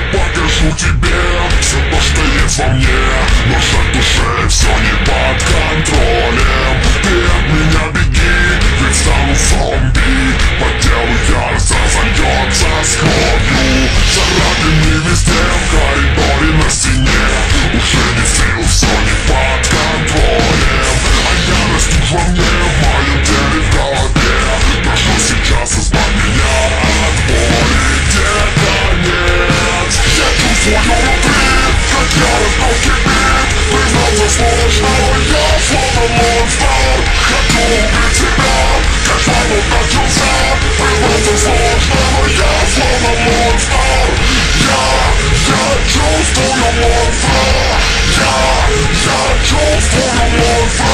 покажу тебе все то, что есть во мне. Но шаг душе все не под контролем. Ты от меня беги, ведь стану зомби. По телу ярость разойдется с кровью. Царапины везде, в коридоре, на стене. Уже не сил, все не под контролем. А ярость уж во мне, в моем теле, в голове. Прошу сейчас избавь меня от боли. Где конец? Я чувствую внутри, как ярость вновь кипит. Признаться сложно, я словно монстр. Хочу убить тебя, как звонок начался. Признаться сложно, но я словно монстр. Я чувствую монстра. Я чувствую монстра.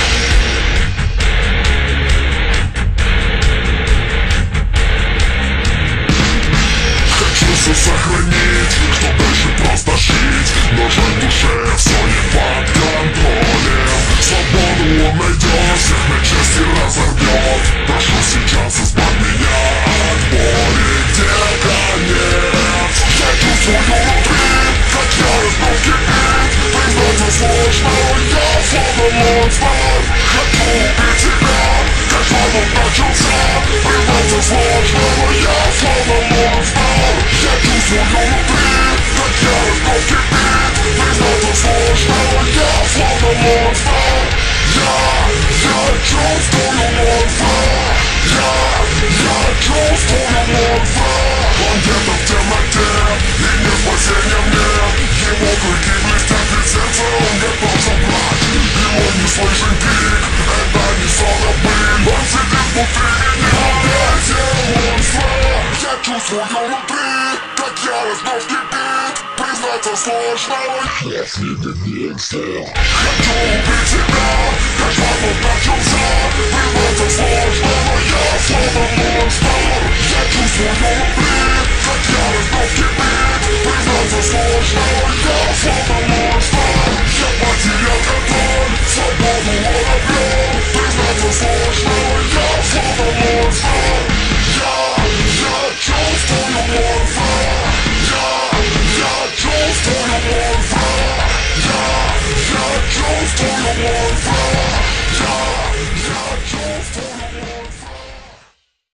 Хочу сохранить, что дальше просто жить. Но жаль душе все не под контролем. Свободу он найдет, всех на части разорвет. Прошу сейчас избавь меня от боли. Где конец? Я чувствую внутри, как ярость вновь кипит. Признаться сложно, я словно монстр. Хочу убить тебя, как звонок начался. Признаться сложно, но я словно монстр. Я чувствую внутри, как ярость вновь кипит. Признаться сложно, но я словно монстр. Я чувствую монстра. Я чувствую монстра. Он где-то в темноте, и не спасения мне. Его клыки блестят, ведь сердце он готов забрать. Его не слышен крик, это не сон, а быль. Он сидит внутри меня, дайте монстра. Я чувствую внутри, как ярость вновь кипит. Признаться сложно, но я следенница. Хочу убить тебя, как звонок начался. Признаться сложно, но я словно монстр. Я чувствую